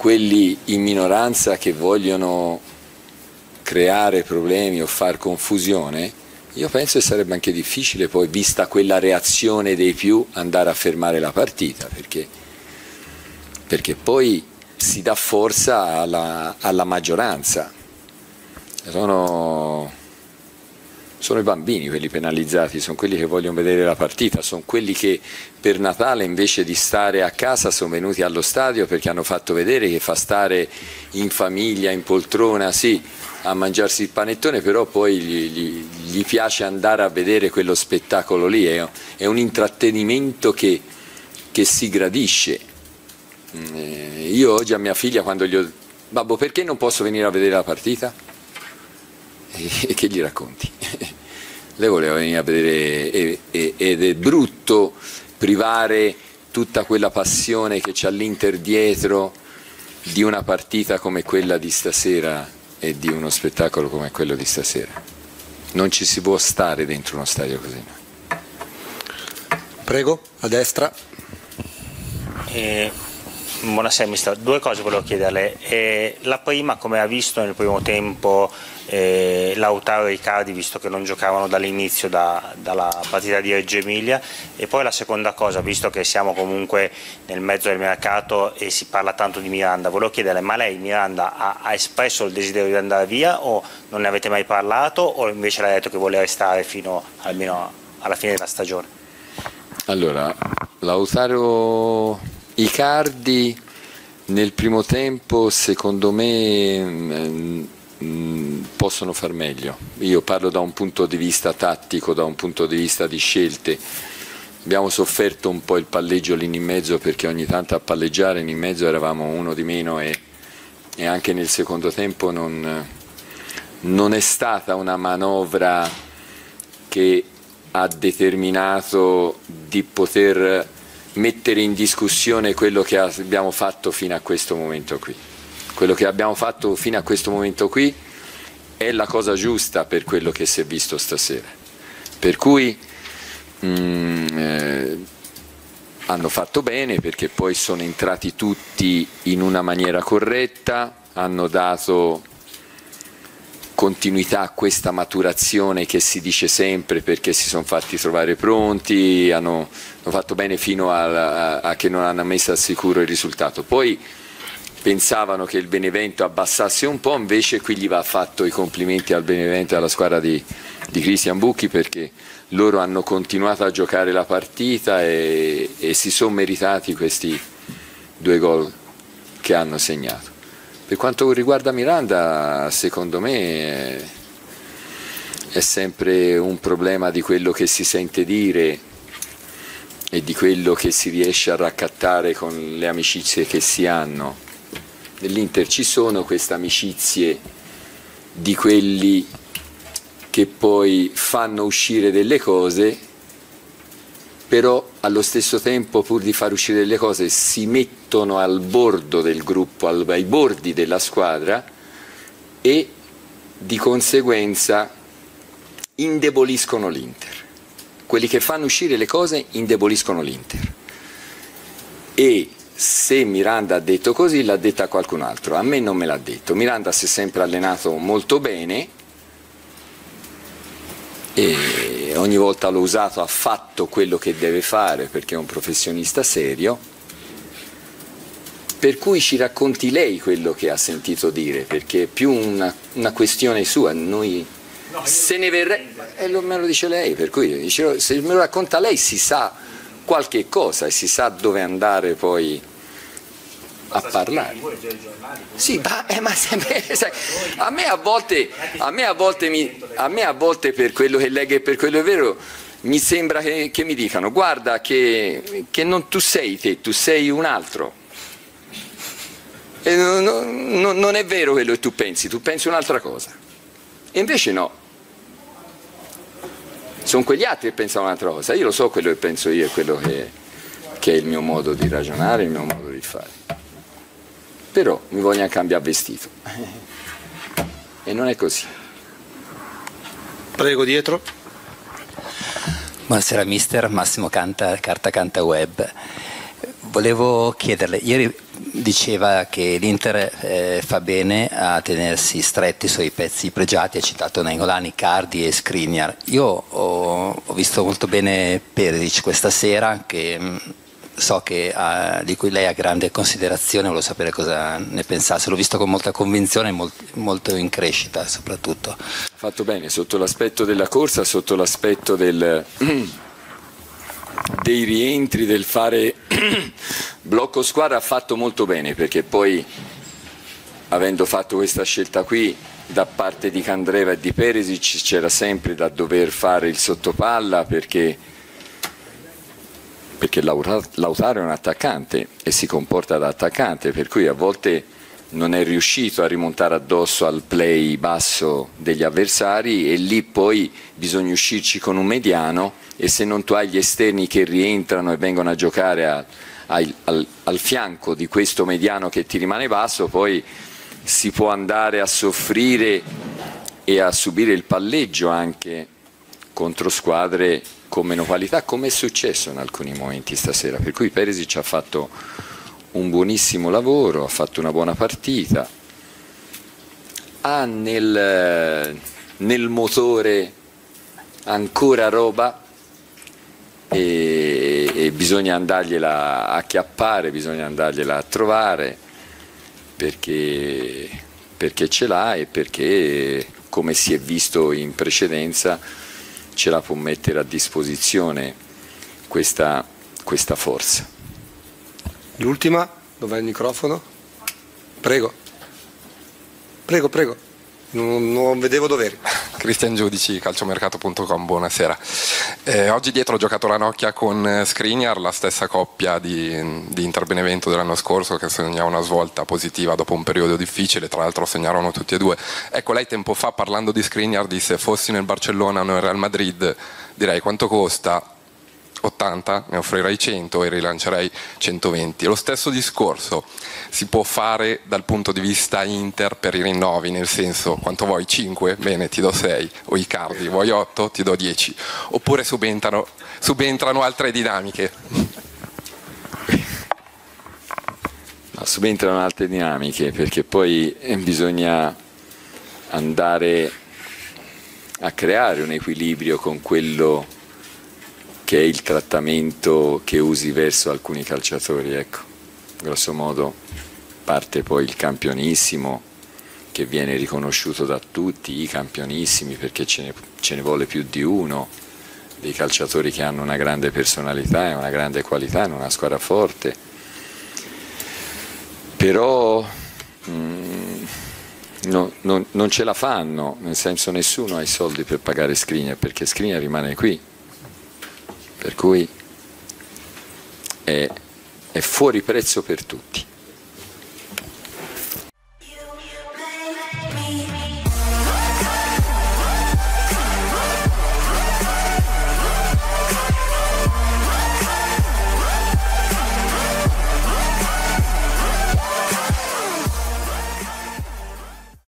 quelli in minoranza che vogliono creare problemi o far confusione, io penso che sarebbe anche difficile poi, vista quella reazione dei più, andare a fermare la partita, perché poi si dà forza alla maggioranza. Sono i bambini quelli penalizzati, sono quelli che vogliono vedere la partita, sono quelli che per Natale invece di stare a casa sono venuti allo stadio perché hanno fatto vedere che fa stare in famiglia, in poltrona, sì, a mangiarsi il panettone, però poi gli piace andare a vedere quello spettacolo lì, è un intrattenimento che si gradisce. Io oggi a mia figlia, quando gli ho babbo, perché non posso venire a vedere la partita? E che gli racconti? Lei voleva venire a vedere ed è brutto privare tutta quella passione che c'è all'Inter dietro di una partita come quella di stasera e di uno spettacolo come quello di stasera. Non ci si può stare dentro uno stadio così. Prego, a destra. Buonasera mister, due cose volevo chiederle. La prima, come ha visto nel primo tempo Lautaro e Icardi, visto che non giocavano dall'inizio dalla partita di Reggio Emilia, e poi la seconda cosa, visto che siamo comunque nel mezzo del mercato e si parla tanto di Miranda, volevo chiederle, ma lei Miranda ha espresso il desiderio di andare via o non ne avete mai parlato, o invece le ha detto che vuole restare fino almeno alla fine della stagione? Allora, Lautaro Icardi nel primo tempo secondo me possono far meglio. Io parlo da un punto di vista tattico, da un punto di vista di scelte. Abbiamo sofferto un po' il palleggio lì in mezzo, perché ogni tanto a palleggiare in mezzo eravamo uno di meno e anche nel secondo tempo non è stata una manovra che ha determinato di poter mettere in discussione quello che abbiamo fatto fino a questo momento qui. Quello che abbiamo fatto fino a questo momento qui è la cosa giusta per quello che si è visto stasera. Per cui hanno fatto bene, perché poi sono entrati tutti in una maniera corretta, hanno dato continuità a questa maturazione che si dice sempre, perché si sono fatti trovare pronti, hanno fatto bene fino a che non hanno messo al sicuro il risultato. Poi pensavano che il Benevento abbassasse un po', invece qui gli va fatto i complimenti al Benevento e alla squadra di Cristian Bucchi, perché loro hanno continuato a giocare la partita e si sono meritati questi 2 gol che hanno segnato. Per quanto riguarda Miranda, secondo me è sempre un problema di quello che si sente dire e di quello che si riesce a raccattare con le amicizie che si hanno. Nell'Inter ci sono queste amicizie di quelli che poi fanno uscire delle cose, però allo stesso tempo, pur di far uscire delle cose, si mettono al bordo del gruppo, ai bordi della squadra, e di conseguenza indeboliscono l'Inter. Quelli che fanno uscire le cose indeboliscono l'Inter. E se Miranda ha detto così, l'ha detta a qualcun altro. A me non me l'ha detto. Miranda si è sempre allenato molto bene e ogni volta l'ho usato, ha fatto quello che deve fare, perché è un professionista serio. Per cui ci racconti lei quello che ha sentito dire, perché è più una questione sua. Noi se ne verrei, me lo dice lei, per cui se me lo racconta lei si sa qualche cosa e si sa dove andare poi a parlare. Sì, ma a me a volte per quello che leggo e per quello che è vero, mi sembra che mi dicano: guarda che non tu sei te, tu sei un altro. E non è vero quello che tu pensi un'altra cosa. E invece no. Sono quegli altri che pensano un'altra cosa. Io lo so quello che penso io e quello che è il mio modo di ragionare, il mio modo di fare. Però mi vogliono cambiare vestito. E non è così. Prego, dietro. Buonasera mister, Massimo Canta, Carta Canta Web. Volevo chiederle, ieri diceva che l'Inter fa bene a tenersi stretti sui pezzi pregiati, ha citato Nainggolan, Icardi e Skriniar. Io ho visto molto bene Perisic questa sera, che so che di cui lei ha grande considerazione, volevo sapere cosa ne pensasse. L'ho visto con molta convinzione, molto in crescita soprattutto. Ha fatto bene sotto l'aspetto della corsa, sotto l'aspetto dei rientri, del fare blocco squadra, ha fatto molto bene, perché poi, avendo fatto questa scelta qui da parte di Candreva e di Perisic, c'era sempre da dover fare il sottopalla, perché Lautaro è un attaccante e si comporta da attaccante, per cui a volte non è riuscito a rimontare addosso al play basso degli avversari, e lì poi bisogna uscirci con un mediano, e se non tu hai gli esterni che rientrano e vengono a giocare al fianco di questo mediano che ti rimane basso, poi si può andare a soffrire e a subire il palleggio anche contro squadre con meno qualità, come è successo in alcuni momenti stasera. Per cui Perisic ha fatto un buonissimo lavoro, ha fatto una buona partita, ha nel motore ancora roba, e bisogna andargliela a acchiappare, bisogna andargliela a trovare, perché ce l'ha, e perché, come si è visto in precedenza, ce la può mettere a disposizione questa forza. L'ultima, dov'è il microfono? Prego. Prego. Non vedevo doveri. Cristian Giudici, calciomercato.com, buonasera. Oggi dietro ho giocato la Nokia con Skriniar, la stessa coppia di Inter Benevento dell'anno scorso, che segnava una svolta positiva dopo un periodo difficile, tra l'altro segnarono tutti e due. Ecco, lei tempo fa, parlando di Skriniar, disse: fossi nel Barcellona o nel Real Madrid direi quanto costa? 80, ne offrirei 100 e rilancerei 120. Lo stesso discorso si può fare dal punto di vista Inter per i rinnovi, nel senso: quanto vuoi? 5? Bene, ti do 6. O Icardi, vuoi 8? Ti do 10. Oppure subentrano altre dinamiche? No, subentrano altre dinamiche, perché poi bisogna andare a creare un equilibrio con quello che è il trattamento che usi verso alcuni calciatori. Ecco, grosso modo parte poi il campionissimo, che viene riconosciuto da tutti, i campionissimi, perché ce ne vuole più di uno, dei calciatori che hanno una grande personalità e una grande qualità in una squadra forte, però non ce la fanno, nel senso, nessuno ha i soldi per pagare Skriniar, perché Skriniar rimane qui. Per cui è fuori prezzo per tutti.